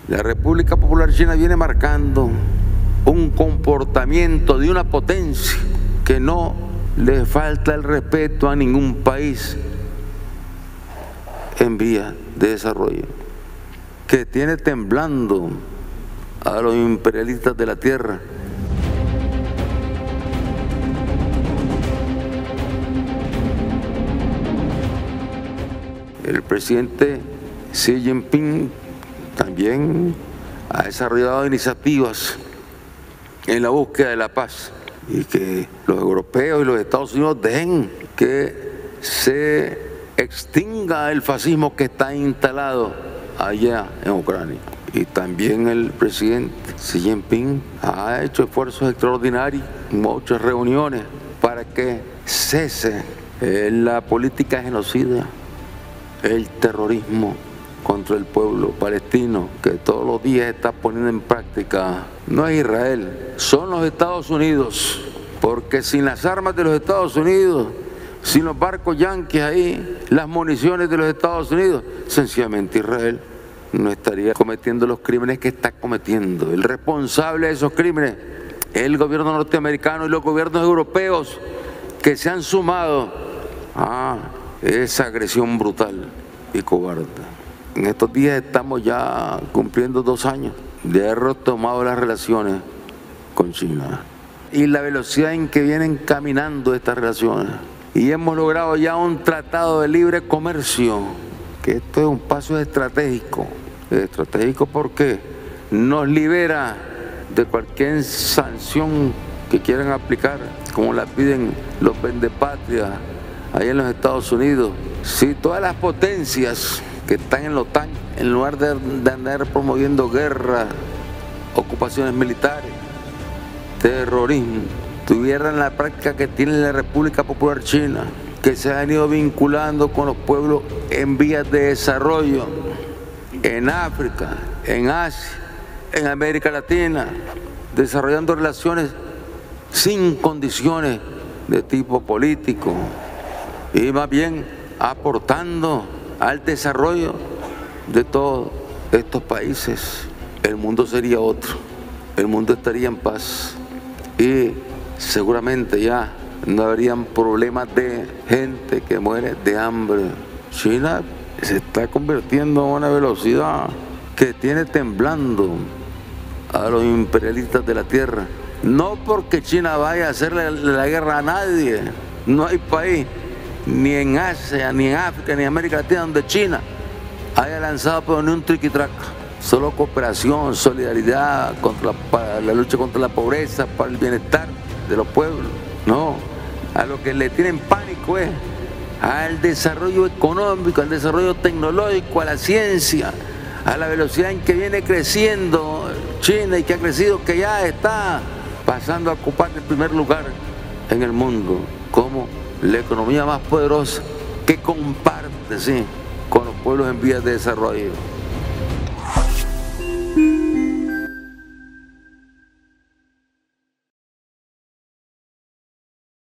La República Popular China viene marcando un comportamiento de una potencia que no le falta el respeto a ningún país en vía de desarrollo, que tiene temblando a los imperialistas de la tierra. El presidente Xi Jinping también ha desarrollado iniciativas en la búsqueda de la paz y que los europeos y los Estados Unidos dejen que se extinga el fascismo que está instalado allá en Ucrania. Y también el presidente Xi Jinping ha hecho esfuerzos extraordinarios, muchas reuniones para que cese la política genocida, el terrorismo contra el pueblo palestino que todos los días está poniendo en práctica. No es Israel, son los Estados Unidos, porque sin las armas de los Estados Unidos, sin los barcos yanquis ahí, las municiones de los Estados Unidos, sencillamente Israel no estaría cometiendo los crímenes que está cometiendo. El responsable de esos crímenes es el gobierno norteamericano y los gobiernos europeos que se han sumado a esa agresión brutal y cobarde. En estos días estamos ya cumpliendo 2 años de haber retomado las relaciones con China y la velocidad en que vienen caminando estas relaciones. Y hemos logrado ya un tratado de libre comercio, que esto es un paso estratégico. Estratégico porque nos libera de cualquier sanción que quieran aplicar, como la piden los vendepatrias allá en los Estados Unidos. Si todas las potencias que están en la OTAN, en lugar de andar promoviendo guerras, ocupaciones militares, terrorismo, tuvieran la práctica que tiene la República Popular China, que se han ido vinculando con los pueblos en vías de desarrollo, en África, en Asia, en América Latina, desarrollando relaciones sin condiciones de tipo político y más bien aportando al desarrollo de todos estos países, el mundo sería otro, el mundo estaría en paz y seguramente ya no habrían problemas de gente que muere de hambre. China se está convirtiendo a una velocidad que tiene temblando a los imperialistas de la tierra. No porque China vaya a hacerle la guerra a nadie, no hay país, ni en Asia, ni en África, ni en América Latina, donde China haya lanzado pero ni un triqui-traca. Solo cooperación, solidaridad para la lucha contra la pobreza, para el bienestar de los pueblos. No, a lo que le tienen pánico es al desarrollo económico, al desarrollo tecnológico, a la ciencia, a la velocidad en que viene creciendo China y que ha crecido, que ya está pasando a ocupar el primer lugar en el mundo como la economía más poderosa que comparte, sí, con los pueblos en vías de desarrollo.